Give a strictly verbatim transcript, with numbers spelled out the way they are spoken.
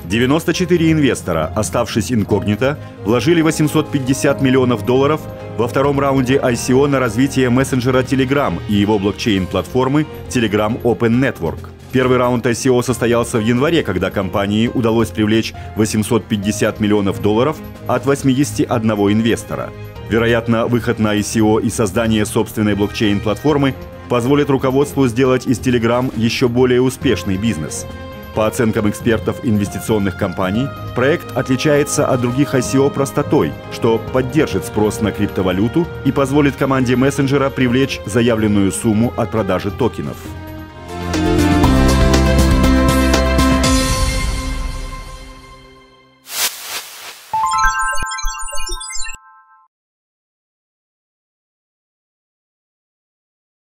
девяносто четыре инвестора, оставшись инкогнито, вложили восемьсот пятьдесят миллионов долларов во втором раунде ай си о на развитие мессенджера Telegram и его блокчейн-платформы Telegram Open Network. Первый раунд ай си о состоялся в январе, когда компании удалось привлечь восемьсот пятьдесят миллионов долларов от восьмидесяти одного инвестора. Вероятно, выход на ай си о и создание собственной блокчейн-платформы позволит руководству сделать из Telegram еще более успешный бизнес. По оценкам экспертов инвестиционных компаний, проект отличается от других ай си о простотой, что поддержит спрос на криптовалюту и позволит команде мессенджера привлечь заявленную сумму от продажи токенов.